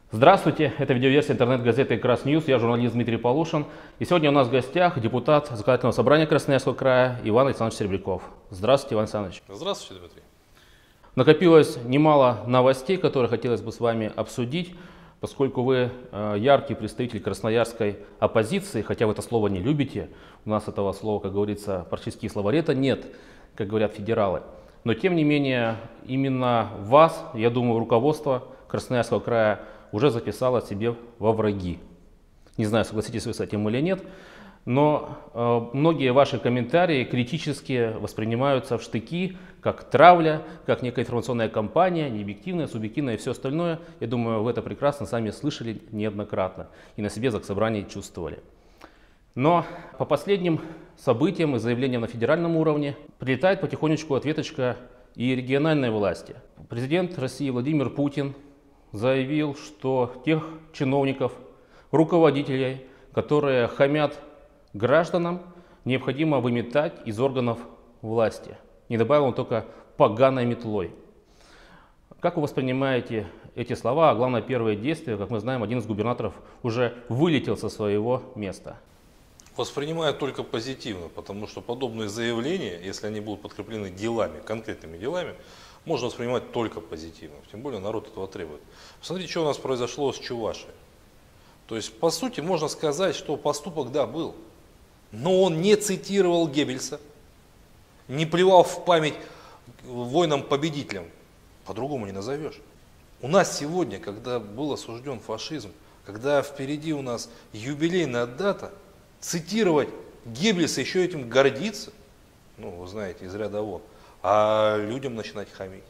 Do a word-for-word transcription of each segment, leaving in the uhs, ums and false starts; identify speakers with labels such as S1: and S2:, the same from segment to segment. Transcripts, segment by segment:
S1: Здравствуйте, это видеоверсия интернет-газеты «Красньюз». Я журналист Дмитрий Полушин. И сегодня у нас в гостях депутат Законодательного собрания Красноярского края Иван Александрович Серебряков. Здравствуйте, Иван Александрович.
S2: Здравствуйте, Дмитрий.
S1: Накопилось немало новостей, которые хотелось бы с вами обсудить, поскольку вы э, яркий представитель красноярской оппозиции, хотя вы это слово не любите. У нас этого слова, как говорится, практически словарета нет, как говорят федералы. Но тем не менее, именно вас, я думаю, руководство Красноярского края уже записала себе во враги. Не знаю, согласитесь вы с этим или нет, но э, многие ваши комментарии критически воспринимаются в штыки, как травля, как некая информационная кампания, необъективная, субъективная и все остальное. Я думаю, вы это прекрасно сами слышали неоднократно и на себе заксобрании чувствовали. Но по последним событиям и заявлениям на федеральном уровне прилетает потихонечку ответочка и региональной власти. Президент России Владимир Путин заявил, что тех чиновников, руководителей, которые хамят гражданам, необходимо выметать из органов власти. Не добавил он только поганой метлой. Как вы воспринимаете эти слова, а главное первое действие? Как мы знаем, один из губернаторов уже вылетел со своего места.
S2: Воспринимаю только позитивно, потому что подобные заявления, если они будут подкреплены делами, конкретными делами, можно воспринимать только позитивно. Тем более народ этого требует. Посмотрите, что у нас произошло с Чувашией. То есть, по сути, можно сказать, что поступок, да, был. Но он не цитировал Геббельса, не плевал в память воинам-победителям. По-другому не назовешь. У нас сегодня, когда был осужден фашизм, когда впереди у нас юбилейная дата, цитировать Геббельса, еще этим гордиться, ну, вы знаете, из ряда вон, а людям начинать хамить.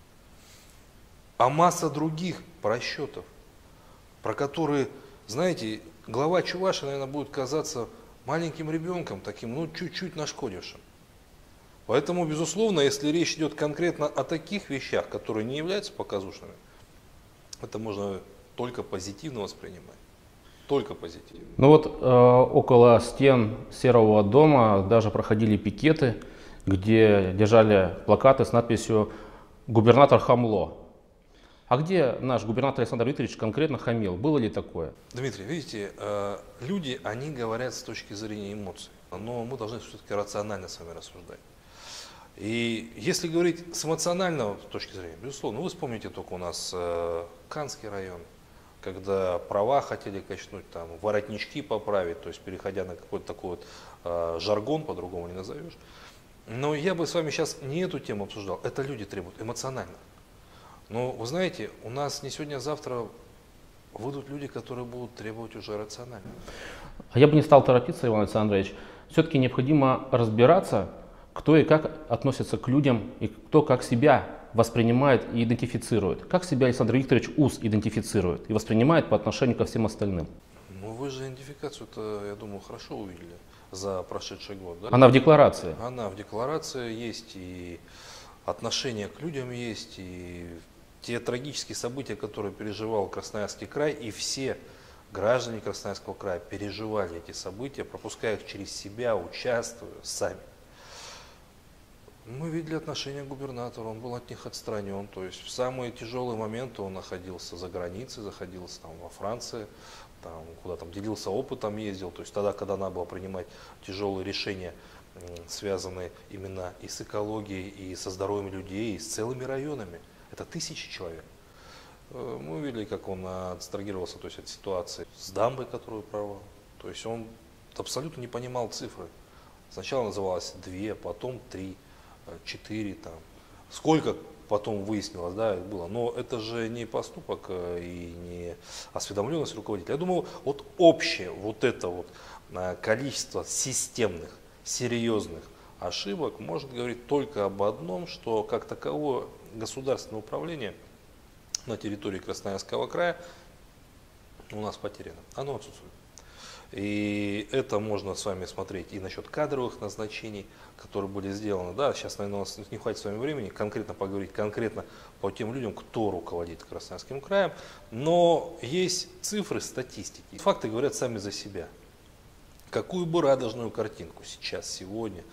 S2: А масса других просчетов, про которые, знаете, глава Чувашии, наверное, будет казаться маленьким ребенком, таким, ну, чуть-чуть нашкодившим. Поэтому, безусловно, если речь идет конкретно о таких вещах, которые не являются показушными, это можно только позитивно воспринимать. Только позитивно.
S1: Ну вот э, около стен Серого дома даже проходили пикеты, где держали плакаты с надписью «Губернатор хамло». А где наш губернатор Александр Викторович конкретно хамил? Было ли такое?
S2: Дмитрий, видите, э, люди, они говорят с точки зрения эмоций, но мы должны все-таки рационально с вами рассуждать. И если говорить с эмоционального точки зрения, безусловно, вы вспомните только у нас э, Канский район, когда права хотели качнуть, там, воротнички поправить, то есть переходя на какой-то такой вот э, жаргон, по-другому не назовешь. Но я бы с вами сейчас не эту тему обсуждал, это люди требуют эмоционально. Но вы знаете, у нас не сегодня, а завтра выйдут люди, которые будут требовать уже рационально.
S1: А я бы не стал торопиться, Иван Александрович. Все-таки необходимо разбираться, кто и как относится к людям, и кто как себя воспринимает и идентифицирует. Как себя Александр Викторович Ус идентифицирует и воспринимает по отношению ко всем остальным?
S2: Ну вы же идентификацию-то, я думаю, хорошо увидели за прошедший год. Да?
S1: Она в декларации.
S2: Она в декларации есть, и отношение к людям есть, и те трагические события, которые переживал Красноярский край, и все граждане Красноярского края переживали эти события, пропуская их через себя, участвуя сами. Мы видели отношение к губернатору, он был от них отстранен, то есть в самые тяжелые моменты он находился за границей, находился там во Франции, там, куда там делился опытом, ездил, то есть тогда, когда надо было принимать тяжелые решения, связанные именно и с экологией, и со здоровьем людей, и с целыми районами, это тысячи человек. Мы видели, как он абстрагировался, то есть, от ситуации с дамбой, которую прорвал, то есть он абсолютно не понимал цифры. Сначала называлось две, потом три. четыре, там, сколько потом выяснилось, да, было, но это же не поступок и не осведомленность руководителя. Я думаю, вот общее вот это вот количество системных, серьезных ошибок может говорить только об одном, что как таковое государственное управление на территории Красноярского края у нас потеряно, оно отсутствует. И это можно с вами смотреть и насчет кадровых назначений, которые были сделаны. Да, сейчас, наверное, у нас не хватит с вами времени конкретно поговорить, конкретно по тем людям, кто руководит Красноярским краем. Но есть цифры, статистики. Факты говорят сами за себя. Какую бы радужную картинку сейчас, сегодня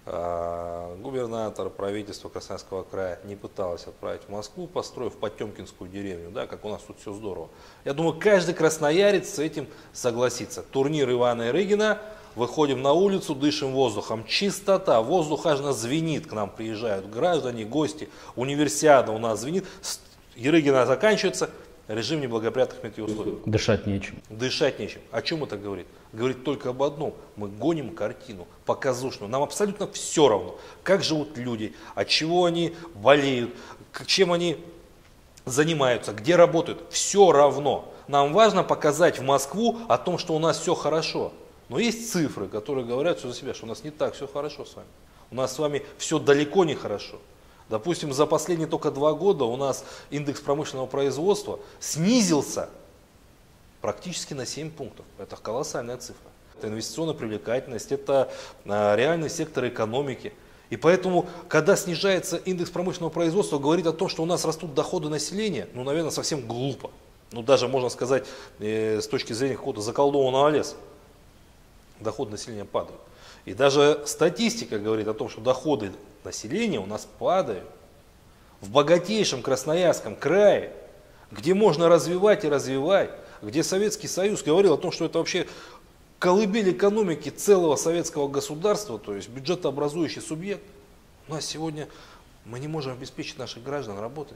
S2: А, губернатор, правительство Красноярского края не пыталось отправить в Москву, построив Потемкинскую деревню, да, как у нас тут все здорово. Я думаю, каждый красноярец с этим согласится. Турнир Ивана Ярыгина, выходим на улицу, дышим воздухом. Чистота, воздух аж нас звенит, к нам приезжают граждане, гости, универсиада у нас звенит. Ярыгина заканчивается, режим неблагоприятных метеоусловий.
S1: Дышать нечем.
S2: Дышать нечем. О чем это говорит? Говорит только об одном. Мы гоним картину показушную. Нам абсолютно все равно, как живут люди, от чего они болеют, чем они занимаются, где работают. Все равно. Нам важно показать в Москву о том, что у нас все хорошо. Но есть цифры, которые говорят все за себя, что у нас не так все хорошо с вами. У нас с вами все далеко не хорошо. Допустим, за последние только два года у нас индекс промышленного производства снизился практически на семь пунктов. Это колоссальная цифра. Это инвестиционная привлекательность, это реальный сектор экономики. И поэтому, когда снижается индекс промышленного производства, говорит о том, что у нас растут доходы населения, ну, наверное, совсем глупо. Ну, даже, можно сказать, э, с точки зрения какого-то заколдованного леса, доходы населения падают. И даже статистика говорит о том, что доходы населения у нас падают. В богатейшем Красноярском крае, где можно развивать и развивать, где Советский Союз говорил о том, что это вообще колыбель экономики целого советского государства, то есть бюджетообразующий субъект, у нас сегодня мы не можем обеспечить наших граждан работой.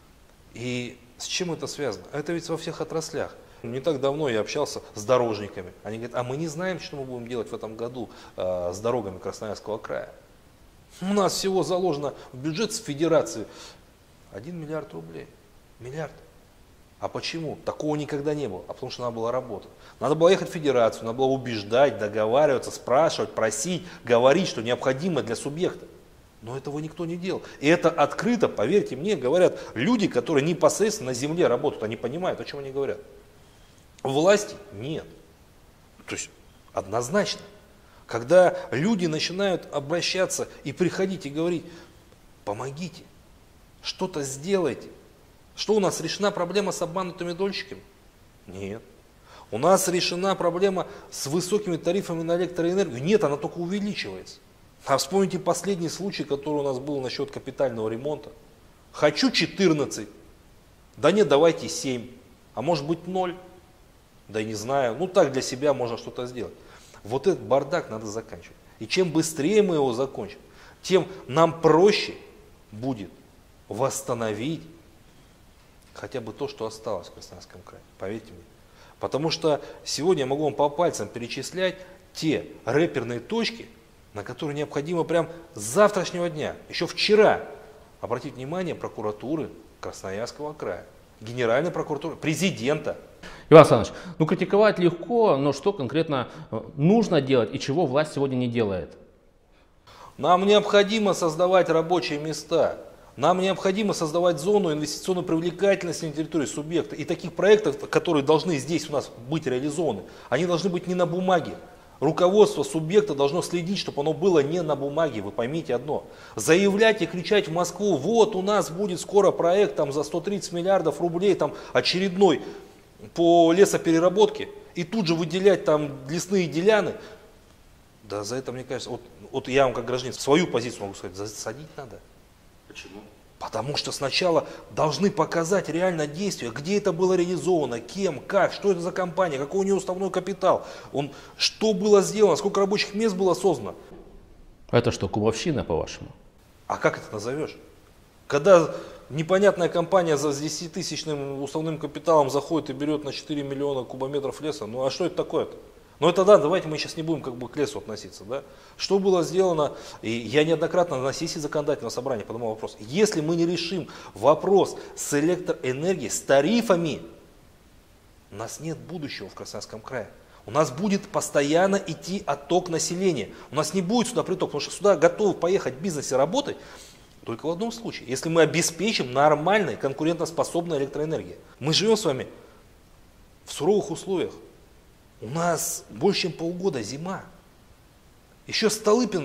S2: И с чем это связано? Это ведь во всех отраслях. Не так давно я общался с дорожниками. Они говорят, а мы не знаем, что мы будем делать в этом году э, с дорогами Красноярского края. У нас всего заложено в бюджет с федерации один миллиард рублей. Миллиард. А почему? Такого никогда не было. А потому что надо было работать. Надо было ехать в федерацию, надо было убеждать, договариваться, спрашивать, просить, говорить, что необходимо для субъекта. Но этого никто не делал. И это открыто, поверьте мне, говорят люди, которые непосредственно на земле работают. Они понимают, о чем они говорят. Власти нет. То есть однозначно. Когда люди начинают обращаться и приходить и говорить, помогите, что-то сделайте. Что у нас решена проблема с обманутыми дольщиками? Нет. У нас решена проблема с высокими тарифами на электроэнергию? Нет, она только увеличивается. А вспомните последний случай, который у нас был насчет капитального ремонта. Хочу четырнадцать. Да нет, давайте семь. А может быть ноль. Да и не знаю. Ну так для себя можно что-то сделать. Вот этот бардак надо заканчивать. И чем быстрее мы его закончим, тем нам проще будет восстановить хотя бы то, что осталось в Красноярском крае. Поверьте мне. Потому что сегодня я могу вам по пальцам перечислять те рэперные точки, на которые необходимо прям с завтрашнего дня, еще вчера, обратить внимание прокуратуры Красноярского края, Генеральной прокуратуры, президента.
S1: Иван Александрович, ну критиковать легко, но что конкретно нужно делать и чего власть сегодня не делает?
S2: Нам необходимо создавать рабочие места. Нам необходимо создавать зону инвестиционной привлекательности на территории субъекта. И таких проектов, которые должны здесь у нас быть реализованы, они должны быть не на бумаге. Руководство субъекта должно следить, чтобы оно было не на бумаге, вы поймите одно. Заявлять и кричать в Москву, вот у нас будет скоро проект там, за сто тридцать миллиардов рублей, там, очередной по лесопереработке, и тут же выделять там лесные деляны. Да за это, мне кажется, вот, вот я вам как гражданин свою позицию могу сказать, засадить надо.
S1: Почему?
S2: Потому что сначала должны показать реально действие, где это было реализовано, кем, как, что это за компания, какой у нее уставной капитал, он, что было сделано, сколько рабочих мест было создано.
S1: Это что, кумовщина, по-вашему?
S2: А как это назовешь? Когда непонятная компания за десятитысячным уставным капиталом заходит и берет на четыре миллиона кубометров леса, ну а что это такое-то? Ну это да, давайте мы сейчас не будем как бы к лесу относиться. Да? Что было сделано, и я неоднократно на сессии законодательного собрания поднимал вопрос. Если мы не решим вопрос с электроэнергией, с тарифами, у нас нет будущего в Красноярском крае. У нас будет постоянно идти отток населения. У нас не будет сюда приток, потому что сюда готовы поехать в бизнесе работать только в одном случае. Если мы обеспечим нормальной, конкурентоспособной электроэнергией. Мы живем с вами в суровых условиях. У нас больше чем полгода зима. Еще Столыпин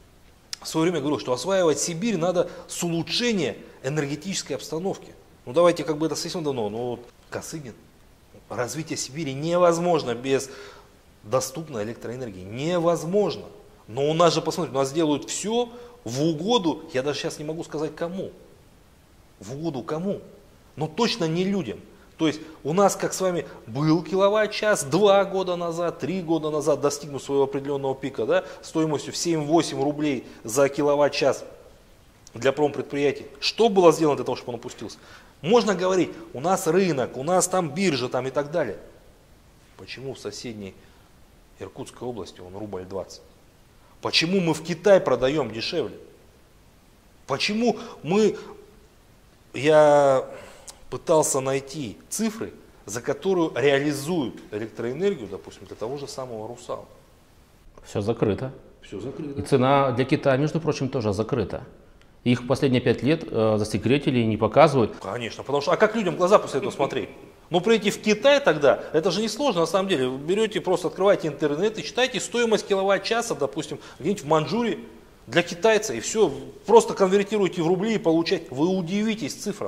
S2: в свое время говорил, что осваивать Сибирь надо с улучшением энергетической обстановки. Ну давайте как бы это совсем давно, но вот Косыгин. Развитие Сибири невозможно без доступной электроэнергии. Невозможно. Но у нас же, посмотрите, у нас делают все в угоду, я даже сейчас не могу сказать кому. В угоду кому? Но точно не людям. То есть у нас, как с вами, был киловатт-час два года назад, три года назад, достигнув своего определенного пика, да, стоимостью в семь-восемь рублей за киловатт-час для промпредприятий. Что было сделано для того, чтобы он опустился? Можно говорить, у нас рынок, у нас там биржа там и так далее. Почему в соседней Иркутской области он рубль двадцать? Почему мы в Китай продаем дешевле? Почему мы... Я пытался найти цифры, за которую реализуют электроэнергию, допустим, для того же самого «Русала».
S1: Все закрыто.
S2: Все закрыто.
S1: И цена для Китая, между прочим, тоже закрыта. Их последние пять лет э, засекретили и не показывают.
S2: Конечно, потому что, а как людям в глаза после этого смотреть? Ну, прийти в Китай тогда, это же не сложно на самом деле. Вы берете, просто открываете интернет и читаете стоимость киловатт-часа, допустим, где-нибудь в Маньчжурии для китайца, и все, просто конвертируете в рубли и получаете. Вы удивитесь цифрам.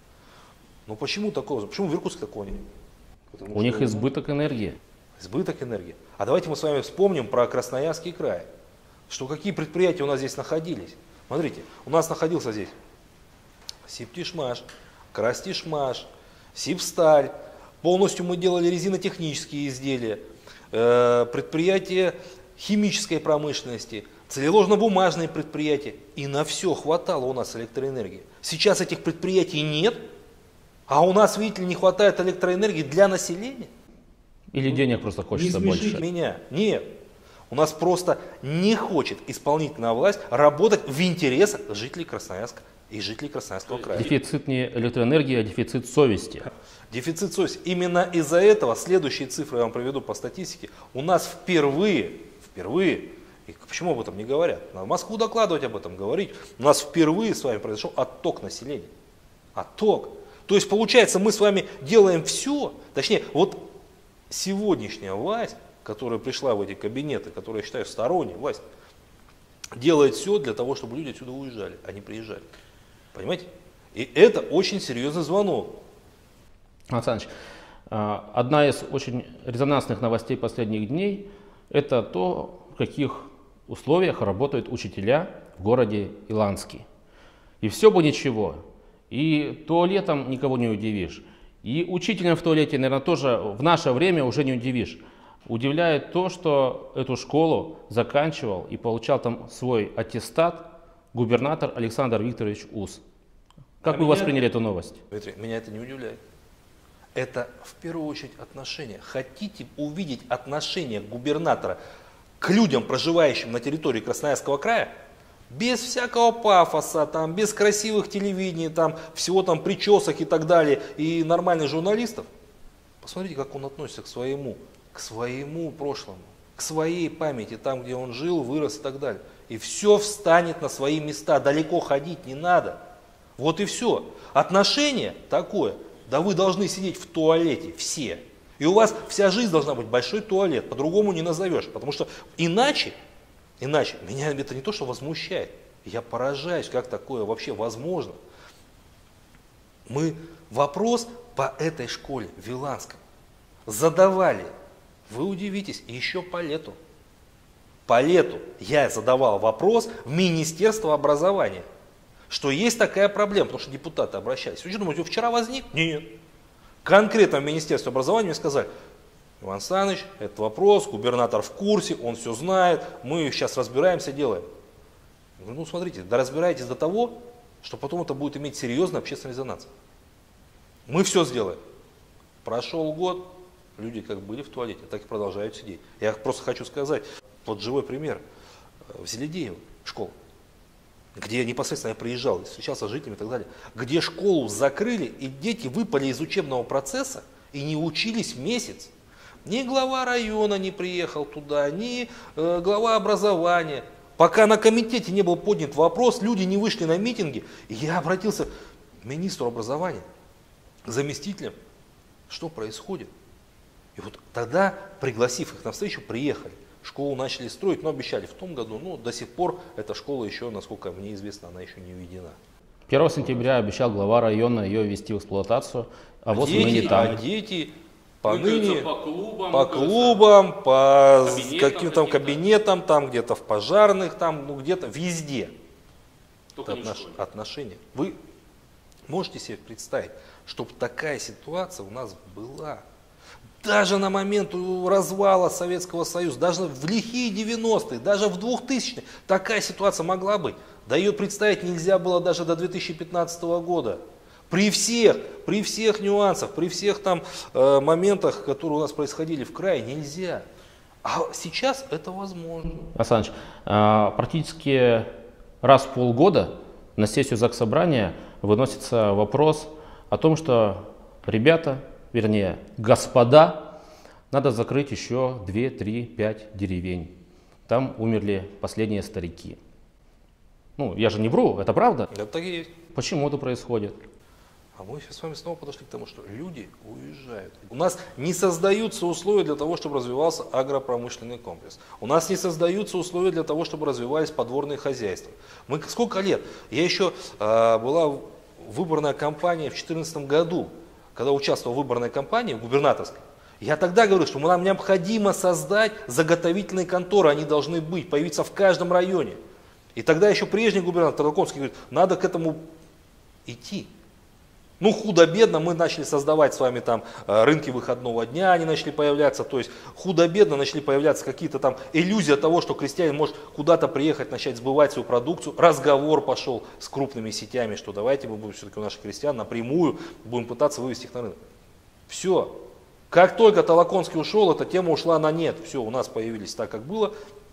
S2: Но почему такого? Почему в Иркутске такого нет?
S1: У них избыток энергии.
S2: Избыток энергии. А давайте мы с вами вспомним про Красноярский край. Что какие предприятия у нас здесь находились. Смотрите, у нас находился здесь Сибтишмаш, Крастишмаш, Сибсталь. Полностью мы делали резинотехнические изделия. Э, предприятия химической промышленности, целлюлозно-бумажные предприятия. И на все хватало у нас электроэнергии. Сейчас этих предприятий нет. А у нас, видите ли, не хватает электроэнергии для населения?
S1: Или денег просто хочется больше?
S2: Меня. Нет. У нас просто не хочет исполнительная власть работать в интересах жителей Красноярска и жителей Красноярского края.
S1: Дефицит не электроэнергии, а дефицит совести.
S2: Дефицит совести. Именно из-за этого, следующие цифры я вам приведу по статистике, у нас впервые, впервые, и почему об этом не говорят? Надо в Москву докладывать об этом, говорить. У нас впервые с вами произошел отток населения. Отток. То есть получается, мы с вами делаем все, точнее, вот сегодняшняя власть, которая пришла в эти кабинеты, которая, я считаю, сторонняя власть, делает все для того, чтобы люди отсюда уезжали, а не приезжали. Понимаете? И это очень серьезный звонок.
S1: Александр Ильич, одна из очень резонансных новостей последних дней – это то, в каких условиях работают учителя в городе Иланский. И все бы ничего. И туалетом никого не удивишь. И учителем в туалете, наверное, тоже в наше время уже не удивишь. Удивляет то, что эту школу заканчивал и получал там свой аттестат губернатор Александр Викторович Ус. Как а вы меня, восприняли эту новость?
S2: Дмитрий, меня это не удивляет. Это в первую очередь отношение. Хотите увидеть отношение губернатора к людям, проживающим на территории Красноярского края? Без всякого пафоса, там, без красивых телевидений, там, всего там причесок и так далее, и нормальных журналистов. Посмотрите, как он относится к своему, к своему прошлому, к своей памяти, там, где он жил, вырос и так далее. И все встанет на свои места, далеко ходить не надо. Вот и все. Отношение такое, да вы должны сидеть в туалете, все. И у вас вся жизнь должна быть большой туалет, по-другому не назовешь, потому что иначе, Иначе, меня это не то, что возмущает, я поражаюсь, как такое вообще возможно. Мы вопрос по этой школе в Иланском задавали, вы удивитесь, еще по лету. По лету я задавал вопрос в Министерство образования, что есть такая проблема, потому что депутаты обращались. Вы что думаете, вчера возник? Нет. Конкретно в Министерстве образования мне сказали: Иван Саныч, этот вопрос, губернатор в курсе, он все знает, мы сейчас разбираемся, делаем. Я говорю, ну смотрите, да разбирайтесь до того, что потом это будет иметь серьезный общественный резонанс. Мы все сделаем. Прошел год, люди как были в туалете, так и продолжают сидеть. Я просто хочу сказать, вот живой пример. В Зеледеево школа, где непосредственно я приезжал, встречался с жителями и так далее, где школу закрыли, и дети выпали из учебного процесса и не учились месяц. Ни глава района не приехал туда, ни э, глава образования. Пока на комитете не был поднят вопрос, люди не вышли на митинги. И я обратился к министру образования, к заместителям, что происходит. И вот тогда, пригласив их на встречу, приехали. Школу начали строить, но обещали в том году, но до сих пор эта школа еще, насколько мне известно, она еще не введена.
S1: первого сентября обещал глава района ее ввести в эксплуатацию, а вот мы не
S2: дети,
S1: там.
S2: А дети поныне
S1: по клубам,
S2: по, клубам, по
S1: кабинетам
S2: каким-то кабинетам, там где-то в пожарных, там, ну где-то, везде.
S1: Только не в
S2: Отнош-
S1: школе.
S2: отношения. Вы можете себе представить, чтобы такая ситуация у нас была? Даже на момент развала Советского Союза, даже в лихие девяностые, даже в двухтысячные, такая ситуация могла быть. Да ее представить нельзя было даже до две тысячи пятнадцатого года. При всех, при всех нюансах, при всех там э, моментах, которые у нас происходили в крае, нельзя. А сейчас это возможно.
S1: Александр Ильич, а, практически раз в полгода на сессию Заксобрания выносится вопрос о том, что ребята, вернее господа, надо закрыть еще две, три, пять деревень. Там умерли последние старики. Ну, я же не вру, это правда?
S2: Это так и есть.
S1: Почему это происходит?
S2: А мы сейчас с вами снова подошли к тому, что люди уезжают. У нас не создаются условия для того, чтобы развивался агропромышленный комплекс. У нас не создаются условия для того, чтобы развивались подворные хозяйства. Мы сколько лет? Я еще э, была выборная кампания в две тысячи четырнадцатом году, когда участвовал в выборной кампании в губернаторской. Я тогда говорил, что нам необходимо создать заготовительные конторы, они должны быть, появиться в каждом районе. И тогда еще прежний губернатор Толоконский говорит, надо к этому идти. Ну, худо-бедно мы начали создавать с вами там рынки выходного дня, они начали появляться, то есть худо-бедно начали появляться какие-то там иллюзии того, что крестьянин может куда-то приехать, начать сбывать свою продукцию. Разговор пошел с крупными сетями, что давайте мы будем все-таки у наших крестьян напрямую будем пытаться вывести их на рынок. Все. Как только Толоконский ушел, эта тема ушла на нет. Все, у нас появились так, как было.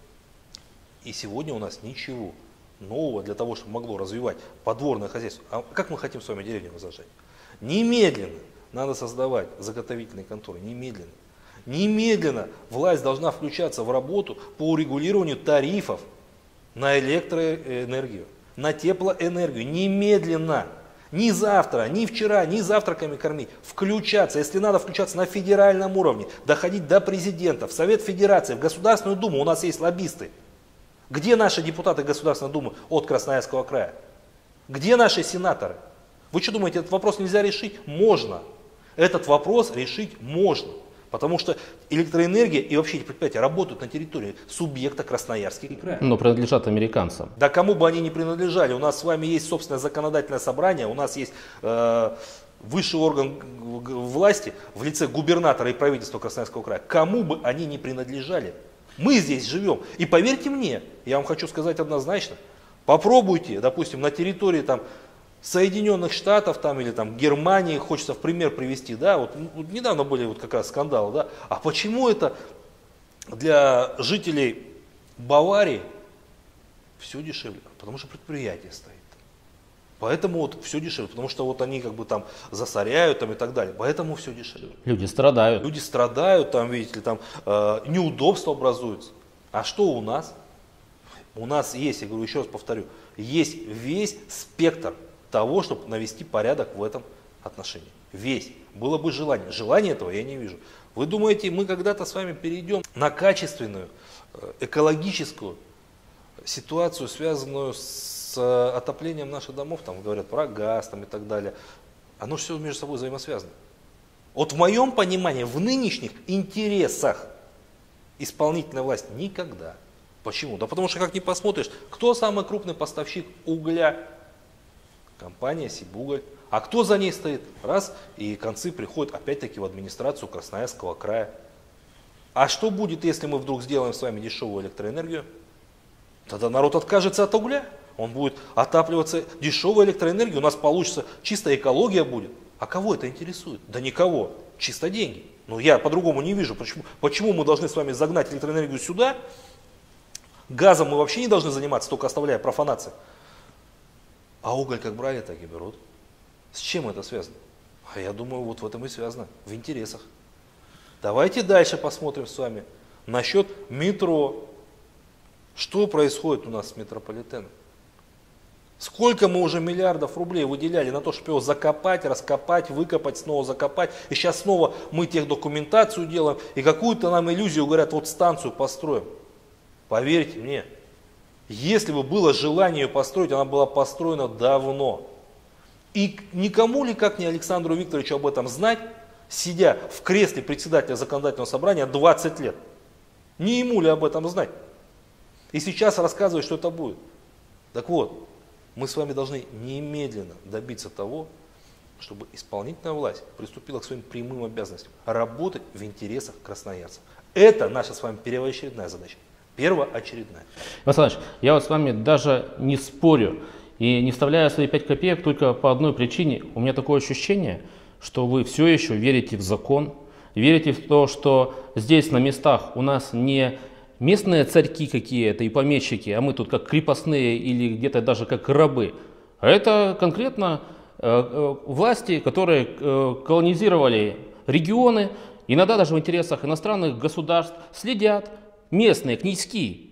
S2: И сегодня у нас ничего нового для того, чтобы могло развивать подворное хозяйство. А как мы хотим с вами деревню возрождать? Немедленно надо создавать заготовительные конторы. Немедленно. Немедленно власть должна включаться в работу по урегулированию тарифов на электроэнергию, на теплоэнергию. Немедленно. Ни завтра, ни вчера, ни завтраками кормить. Включаться, если надо включаться на федеральном уровне, доходить до президента, в Совет Федерации, в Государственную Думу. У нас есть лоббисты. Где наши депутаты Государственной Думы от Красноярского края? Где наши сенаторы? Вы что думаете, этот вопрос нельзя решить? Можно. Этот вопрос решить можно. Потому что электроэнергия и вообще эти предприятия работают на территории субъекта Красноярский край.
S1: Но принадлежат американцам.
S2: Да кому бы они ни принадлежали. У нас с вами есть собственное законодательное собрание, у нас есть э, высший орган власти в лице губернатора и правительства Красноярского края. Кому бы они ни принадлежали. Мы здесь живем. И поверьте мне, я вам хочу сказать однозначно, попробуйте, допустим, на территории там, Соединенных Штатов там, или там, Германии, хочется в пример привести, да, вот, вот недавно были вот как раз скандалы, да, а почему это для жителей Баварии все дешевле? Потому что предприятие стоит. Поэтому вот все дешевле, потому что вот они как бы там засоряют там и так далее. Поэтому все дешевле.
S1: Люди страдают.
S2: Люди страдают, там, видите ли, там э, неудобства образуются. А что у нас? У нас есть, я говорю, еще раз повторю, есть весь спектр того, чтобы навести порядок в этом отношении. Весь. Было бы желание. Желания этого я не вижу. Вы думаете, мы когда-то с вами перейдем на качественную, экологическую ситуацию, связанную с с отоплением наших домов, там говорят про газ там, и так далее, оно все между собой взаимосвязано. Вот в моем понимании, в нынешних интересах исполнительной власти никогда. Почему? Да потому что, как ни посмотришь, кто самый крупный поставщик угля? Компания Сибуголь. А кто за ней стоит? Раз, и концы приходят опять-таки в администрацию Красноярского края. А что будет, если мы вдруг сделаем с вами дешевую электроэнергию? Тогда народ откажется от угля. Он будет отапливаться дешевой электроэнергией, у нас получится чистая экология будет. А кого это интересует? Да никого. Чисто деньги. Но я по-другому не вижу, почему, почему мы должны с вами загнать электроэнергию сюда. Газом мы вообще не должны заниматься, только оставляя профанации. А уголь как брали, так и берут. С чем это связано? А я думаю, вот в этом и связано. В интересах. Давайте дальше посмотрим с вами насчет метро. Что происходит у нас с метрополитеном? Сколько мы уже миллиардов рублей выделяли на то, чтобы его закопать, раскопать, выкопать, снова закопать. И сейчас снова мы техдокументацию делаем. И какую-то нам иллюзию говорят, вот станцию построим. Поверьте мне, если бы было желание ее построить, она была построена давно. И никому ли, как не Александру Викторовичу об этом знать, сидя в кресле председателя законодательного собрания двадцать лет. Не ему ли об этом знать? И сейчас рассказывает, что это будет. Так вот, мы с вами должны немедленно добиться того, чтобы исполнительная власть приступила к своим прямым обязанностям, работать в интересах красноярцев. Это наша с вами первоочередная задача. Первоочередная.
S1: Иван Александрович, я вот с вами даже не спорю и не вставляю свои пять копеек только по одной причине. У меня такое ощущение, что вы все еще верите в закон, верите в то, что здесь на местах у нас не местные царьки какие-то и помещики, а мы тут как крепостные или где-то даже как рабы. А это конкретно э, э, власти, которые э, колонизировали регионы, иногда даже в интересах иностранных государств, следят местные князьки,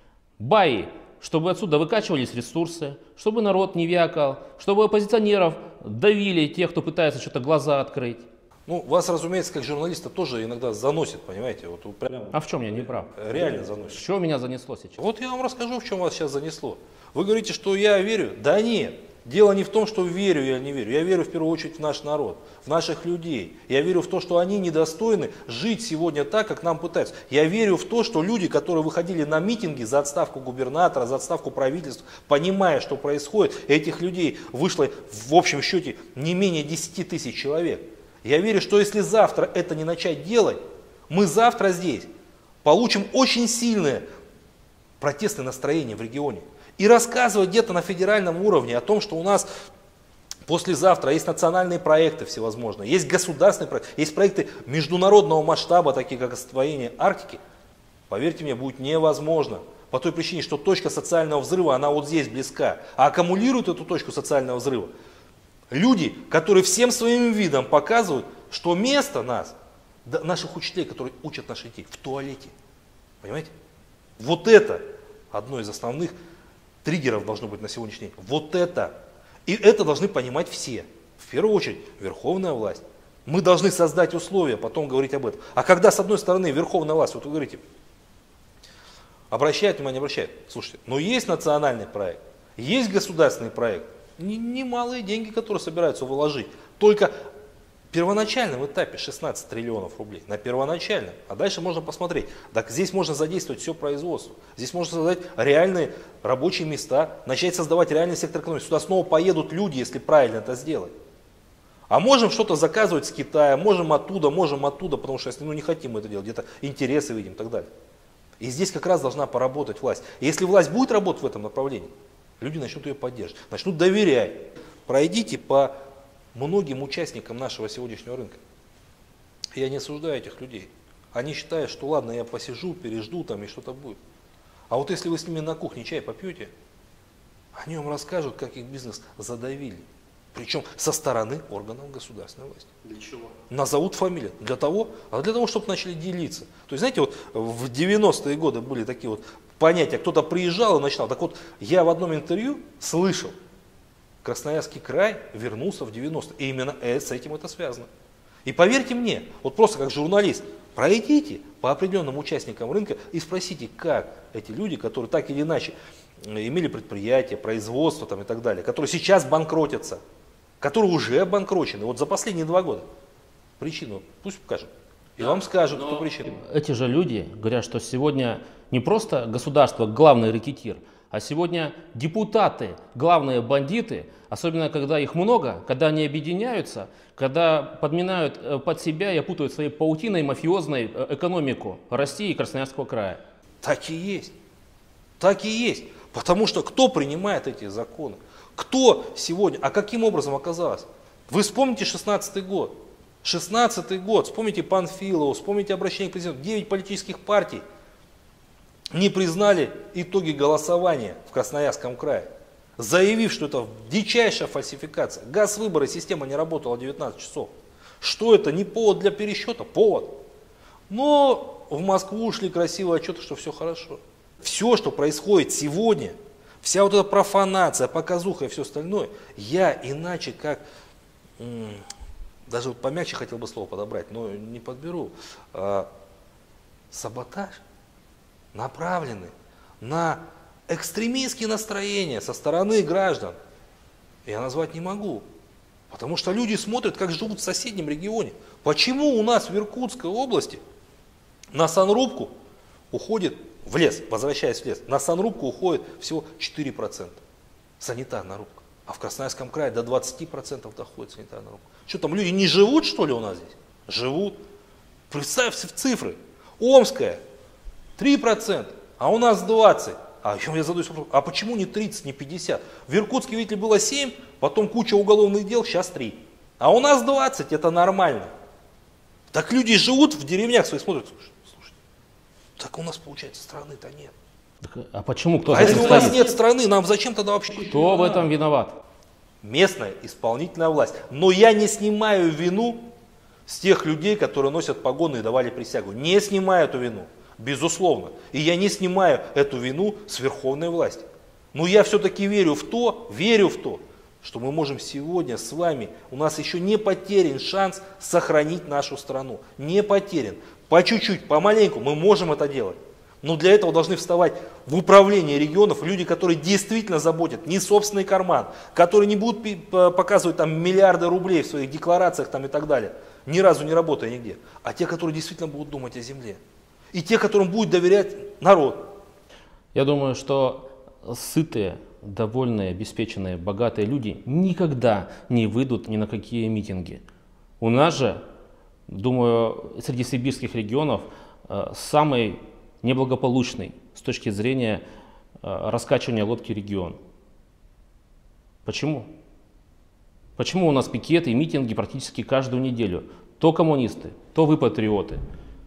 S1: баи, чтобы отсюда выкачивались ресурсы, чтобы народ не вякал, чтобы оппозиционеров давили тех, кто пытается что-то глаза открыть.
S2: Ну, вас, разумеется, как журналиста тоже иногда заносит, понимаете? Вот, вот прям
S1: А в чем я не прав?
S2: реально заносит.
S1: Что меня занесло сейчас?
S2: Вот я вам расскажу, в чем вас сейчас занесло. Вы говорите, что я верю? Да нет. Дело не в том, что верю я или не верю. Я верю в первую очередь в наш народ, в наших людей. Я верю в то, что они недостойны жить сегодня так, как нам пытаются. Я верю в то, что люди, которые выходили на митинги за отставку губернатора, за отставку правительства, понимая, что происходит, этих людей вышло в общем счете не менее десяти тысяч человек. Я верю, что если завтра это не начать делать, мы завтра здесь получим очень сильное протестное настроение в регионе. И рассказывать где-то на федеральном уровне о том, что у нас послезавтра есть национальные проекты всевозможные, есть государственные проекты, есть проекты международного масштаба, такие как освоение Арктики, поверьте мне, будет невозможно. По той причине, что точка социального взрыва, она вот здесь близка. А аккумулируют эту точку социального взрыва люди, которые всем своим видом показывают, что место нас, наших учителей, которые учат наших детей, в туалете. Понимаете? Вот это одно из основных триггеров должно быть на сегодняшний день. Вот это. И это должны понимать все. В первую очередь верховная власть. Мы должны создать условия, потом говорить об этом. А когда с одной стороны верховная власть, вот вы говорите, обращает внимание, обращает. Слушайте, но есть национальный проект, есть государственный проект, немалые деньги, которые собираются вложить. Только в первоначальном этапе шестнадцать триллионов рублей. На первоначальном. А дальше можно посмотреть. Так здесь можно задействовать все производство. Здесь можно создать реальные рабочие места, начать создавать реальный сектор экономики. Сюда снова поедут люди, если правильно это сделать. А можем что-то заказывать с Китая, можем оттуда, можем оттуда, потому что если ну, не хотим это делать, где-то интересы видим и так далее. И здесь как раз должна поработать власть. И если власть будет работать в этом направлении, люди начнут ее поддерживать, начнут доверять. Пройдите по многим участникам нашего сегодняшнего рынка. Я не осуждаю этих людей. Они считают, что ладно, я посижу, пережду там и что-то будет. А вот если вы с ними на кухне чай попьете, они вам расскажут, как их бизнес задавили. Причем со стороны органов государственной власти.
S3: Для чего?
S2: Назовут фамилии. Для того, а для того, чтобы начали делиться. То есть, знаете, вот в девяностые годы были такие вот понятия, кто-то приезжал и начинал. Так вот, я в одном интервью слышал, Красноярский край вернулся в девяностые. И именно с этим это связано. И поверьте мне, вот просто как журналист, пройдите по определенным участникам рынка и спросите, как эти люди, которые так или иначе имели предприятия, производство там и так далее, которые сейчас банкротятся, которые уже обанкрочены, вот за последние два года. Причину пусть покажут. И да, вам скажут, кто причина.
S1: Эти же люди говорят, что сегодня не просто государство главный рэкетир, а сегодня депутаты главные бандиты, особенно когда их много, когда они объединяются, когда подминают под себя и опутывают своей паутиной мафиозной экономику России и Красноярского края.
S2: Так и есть. Так и есть. Потому что кто принимает эти законы? Кто сегодня, а каким образом оказалось? Вы вспомните шестнадцатый год. шестнадцатый год, вспомните Панфилова, вспомните обращение к президенту. Девять политических партий не признали итоги голосования в Красноярском крае, заявив, что это дичайшая фальсификация. Газвыборы, система не работала девятнадцать часов. Что это? Не повод для пересчета? Повод. Но в Москву ушли красивые отчеты, что все хорошо. Все, что происходит сегодня, вся вот эта профанация, показуха и все остальное, я иначе как, даже вот помягче хотел бы слово подобрать, но не подберу, а, саботаж, направленный на экстремистские настроения со стороны граждан, я назвать не могу. Потому что люди смотрят, как живут в соседнем регионе. Почему у нас в Иркутской области на санрубку уходит в лес, возвращаясь в лес, на санрубку уходит всего четыре процента санитарная рубка, а в Красноярском крае до двадцати процентов доходит санитарная рубка. Что там, люди не живут, что ли, у нас здесь? Живут. Представьте в цифры. Омская три процента, а у нас двадцать процентов. А я задаюсь вопросом, а почему не тридцать, не пятьдесят? В Иркутске, видите ли, было семь, потом куча уголовных дел, сейчас три. А у нас двадцать, это нормально. Так люди живут в деревнях своих, смотрят, слушайте, слушайте, так у нас, получается, страны-то нет.
S1: Так, а почему? Кто
S2: а
S1: за этим
S2: если
S1: стоит?
S2: у нас нет страны, нам зачем тогда вообще?
S1: Кто в этом виноват?
S2: Местная исполнительная власть. Но я не снимаю вину с тех людей, которые носят погоны и давали присягу. Не снимаю эту вину, безусловно. И я не снимаю эту вину с верховной власти. Но я все-таки верю в то, верю в то, что мы можем сегодня с вами, у нас еще не потерян шанс сохранить нашу страну. Не потерян. По чуть-чуть, помаленьку мы можем это делать. Но для этого должны вставать в управление регионов люди, которые действительно заботят не собственный карман, которые не будут показывать там миллиарды рублей в своих декларациях там, и так далее, ни разу не работая нигде, а те, которые действительно будут думать о земле. И те, которым будет доверять народ.
S1: Я думаю, что сытые, довольные, обеспеченные, богатые люди никогда не выйдут ни на какие митинги. У нас же, думаю, среди сибирских регионов э, самый неблагополучный с точки зрения э, раскачивания лодки регион. Почему? Почему у нас пикеты и митинги практически каждую неделю? То коммунисты, то вы патриоты,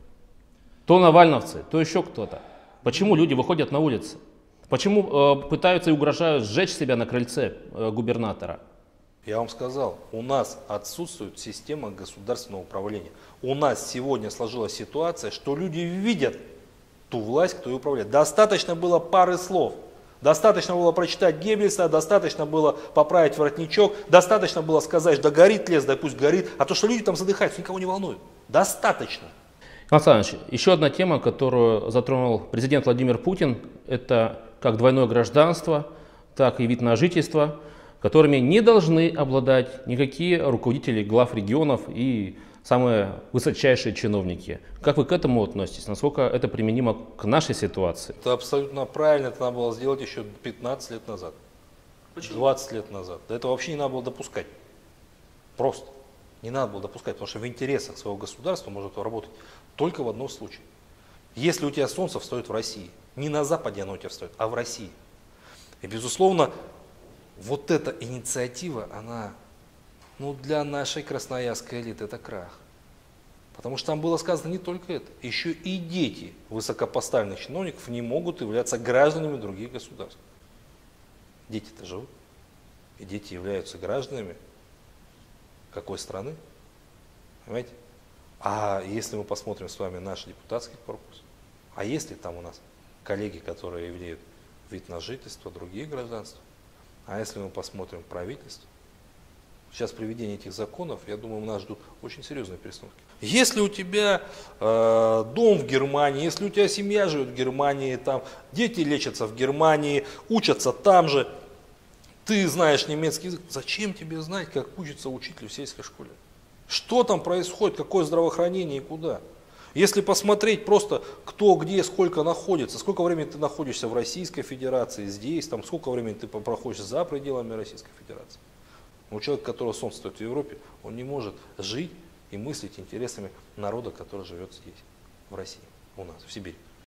S1: то навальновцы, то еще кто-то. Почему люди выходят на улицы? Почему э, пытаются и угрожают сжечь себя на крыльце э, губернатора?
S2: Я вам сказал, у нас отсутствует система государственного управления. У нас сегодня сложилась ситуация, что люди видят ту власть, кто ее управляет. Достаточно было пары слов. Достаточно было прочитать Геббельса, достаточно было поправить воротничок, достаточно было сказать, да горит лес, да пусть горит. А то, что люди там задыхаются, никого не волнует. Достаточно.
S1: Александр Иванович, еще одна тема, которую затронул президент Владимир Путин, это как двойное гражданство, так и вид на жительство, которыми не должны обладать никакие руководители глав регионов и самые высочайшие чиновники. Как вы к этому относитесь? Насколько это применимо к нашей ситуации?
S2: Это абсолютно правильно, это надо было сделать еще пятнадцать лет назад.
S1: Почему?
S2: двадцать лет назад. Да это вообще не надо было допускать. Просто не надо было допускать, потому что в интересах своего государства может работать только в одном случае. Если у тебя солнце встает в России, не на Западе оно у тебя встает, а в России. И безусловно, вот эта инициатива, она, ну, для нашей красноярской элиты это крах. Потому что там было сказано не только это. Еще и дети высокопоставленных чиновников не могут являться гражданами других государств. Дети-то живут. И дети являются гражданами какой страны? Понимаете? А если мы посмотрим с вами наш депутатский корпус, а есть ли там у нас коллеги, которые имеют вид на жительство, другие гражданства? А если мы посмотрим правительство, сейчас при введении этих законов, я думаю, нас ждут очень серьезные перестановки. Если у тебя э, дом в Германии, если у тебя семья живет в Германии, там дети лечатся в Германии, учатся там же, ты знаешь немецкий язык, зачем тебе знать, как учится учитель в сельской школе? Что там происходит, какое здравоохранение и куда? Если посмотреть просто, кто, где, сколько находится, сколько времени ты находишься в Российской Федерации, здесь, там, сколько времени ты проходишь за пределами Российской Федерации. У человека, которого солнце стоит в Европе, он не может жить и мыслить интересами народа, который живет здесь, в России, у нас, в Сибири.